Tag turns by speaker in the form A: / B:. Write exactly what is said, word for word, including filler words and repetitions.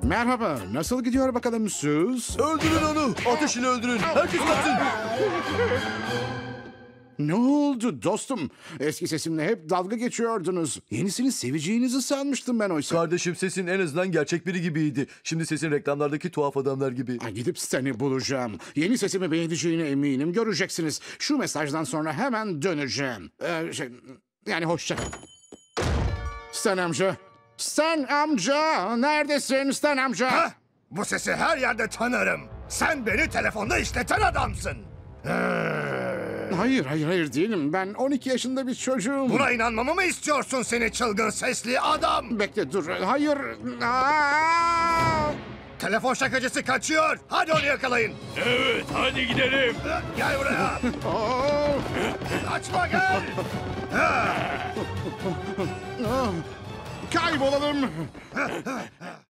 A: Merhaba, nasıl gidiyor bakalım Sus?
B: Öldürün onu. Ateş ile öldürün. Herkes kaçsın.
A: Ne oldu dostum? Eski sesimle hep dalga geçiyordunuz. Yenisini seveceğinizi sanmıştım ben oysa.
B: Kardeşim, sesin en azından gerçek biri gibiydi. Şimdi sesin reklamlardaki tuhaf adamlar gibi.
A: Ha, Gidip seni bulacağım. Yeni sesimi beğeneceğine eminim. Göreceksiniz. Şu mesajdan sonra hemen döneceğim. Ee, şey, yani hoşça kal. Stan amca. Stan amca. Neredesin Stan amca?
C: Hah! Bu sesi her yerde tanırım. Sen beni telefonda işleten adamsın.
A: Hayır, hayır, hayır değilim. Ben on iki yaşında bir çocuğum.
C: Buna inanmamı mı istiyorsun seni çılgın sesli adam?
A: Bekle dur. Hayır. Aa!
C: Telefon şakacısı kaçıyor. Hadi onu yakalayın.
D: Evet, hadi gidelim.
C: Gel buraya.
A: Aa!
C: Kaçma gel.
A: Kaybolalım.